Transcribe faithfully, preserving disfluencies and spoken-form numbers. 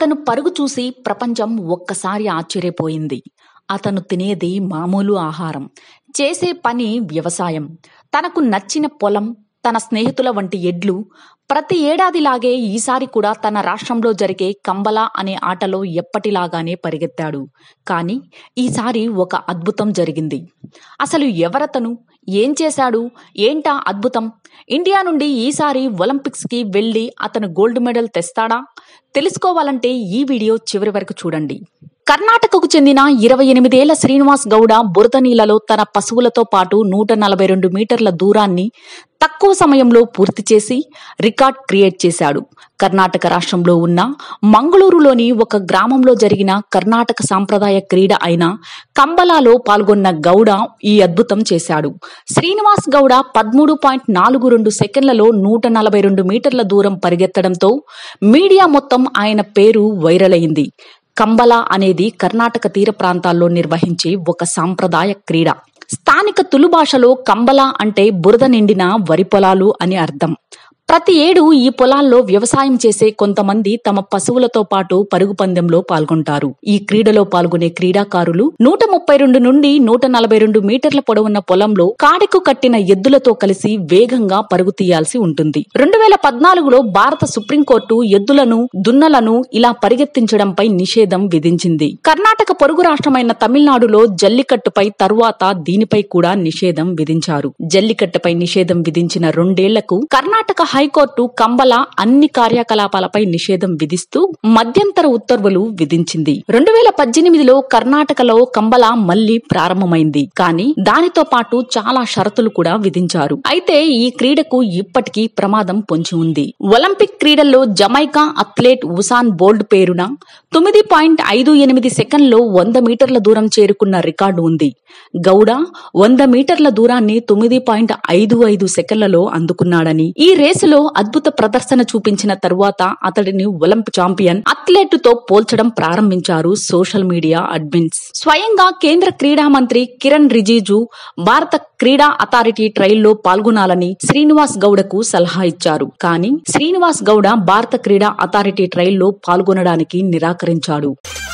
అతను పరుగు చూసి ప్రపంచం ఒక్కసారి ఆశ్చర్యపోయింది. అతను తినేది మామూలు ఆహారం, చేసే పని వ్యవసాయం, తనకు నచ్చిన పొలం, తన స్నేహితుల వంటి ఎడ్లు. ప్రతి ఏడాదిలాగే ఈసారి కూడా తన రాష్ట్రంలో జరిగే కంబల అనే ఆటలో ఎప్పటిలాగానే పరిగెత్తాడు. కానీ ఈసారి ఒక అద్భుతం జరిగింది. అసలు ఎవరతను, ఏం చేశాడు, ఏంటా అద్భుతం? ఇండియా నుండి ఈసారి ఒలింపిక్స్ కి వెళ్లి అతను గోల్డ్ మెడల్ తెస్తాడా? తెలుసుకోవాలంటే ఈ వీడియో చివరి వరకు చూడండి. కర్ణాటకకు చెందిన ఇరవై ఎనిమిదేళ్ల శ్రీనివాస్ గౌడ బురద నీళ్లలో తన పశువులతో పాటు నూట నలభై రెండు మీటర్ల దూరాన్ని తక్కువ సమయంలో పూర్తి చేసి రికార్డ్ క్రియేట్ చేశాడు. కర్ణాటక రాష్ట్రంలో ఉన్న మంగళూరులోని ఒక గ్రామంలో జరిగిన కర్ణాటక సాంప్రదాయ క్రీడ అయిన కంబలాలో పాల్గొన్న గౌడ ఈ అద్భుతం చేశాడు. శ్రీనివాస్ గౌడ పదమూడు పాయింట్ నాలుగు రెండు సెకండ్లలో నూట నలభై రెండు మీటర్ల దూరం పరిగెత్తడంతో మీడియా మొత్తం ఆయన పేరు వైరల్ అయింది. కంబల అనేది కర్ణాటక తీర ప్రాంతాల్లో నిర్వహించే ఒక సాంప్రదాయ క్రీడ. స్థానిక తులు భాషలో కంబల అంటే బురద నిండిన వరి పొలాలు అని అర్థం. ప్రతి ఏడు ఈ పొలాల్లో వ్యవసాయం చేసే కొంతమంది తమ పశువులతో పాటు పరుగు పందెంలో పాల్గొంటారు. ఈ క్రీడలో పాల్గొనే క్రీడాకారులు నూట ముప్పై రెండు నుండి నూట నలభై రెండు మీటర్ల పొడవున్న పొలంలో కాడికు కట్టిన ఎద్దులతో కలిసి వేగంగా పరుగు తీయాల్సి ఉంటుంది. రెండు వేల పద్నాలుగులో భారత సుప్రీంకోర్టు ఎద్దులను, దున్నలను ఇలా పరిగెత్తించడంపై నిషేధం విధించింది. కర్ణాటక పొరుగు రాష్ట్రమైన తమిళనాడులో జల్లికట్టుపై తరువాత దీనిపై కూడా నిషేధం విధించారు. జల్లికట్టుపై నిషేధం విధించిన రెండేళ్లకు కర్ణాటక హైకోర్టు కంబల అన్ని కార్యకలాపాలపై నిషేధం విధిస్తూ మధ్యంతర ఉత్తర్వులు విధించింది. రెండు వేల పద్దెనిమిదిలో కర్ణాటకలో కంబల మళ్లీ ప్రారంభమైంది. కానీ దానితో పాటు చాలా షరతులు కూడా విధించారు. అయితే ఈ క్రీడకు ఇప్పటికీ ప్రమాదం పొంచి ఉంది. ఒలింపిక్ క్రీడల్లో జమైకా అథ్లెట్ ఉసాన్ బోల్ట్ పేరున తొమ్మిది పాయింట్ ఐదు ఎనిమిది సెకండ్లో వంద మీటర్ల దూరం చేరుకున్న రికార్డు ఉంది. గౌడ వంద మీటర్ల దూరాన్ని తొమ్మిది పాయింట్ ఐదు ఐదు సెకండ్లలో అందుకున్నాడని, ఈ రేసులో అద్భుత ప్రదర్శన చూపించిన తరువాత అతడిని ఒలింపిక్ ఛాంపియన్ అథ్లెట్ తో పోల్చడం ప్రారంభించారు సోషల్ మీడియా అడ్మిన్స్. స్వయంగా కేంద్ర క్రీడా మంత్రి కిరణ్ రిజిజు భారత క్రీడా అథారిటీ ట్రయల్లో పాల్గొనాలని శ్రీనివాస్ గౌడకు సలహా ఇచ్చారు. కానీ శ్రీనివాస్ గౌడ భారత క్రీడా అథారిటీ ట్రయల్లో పాల్గొనడానికి నిరాకరించాడు.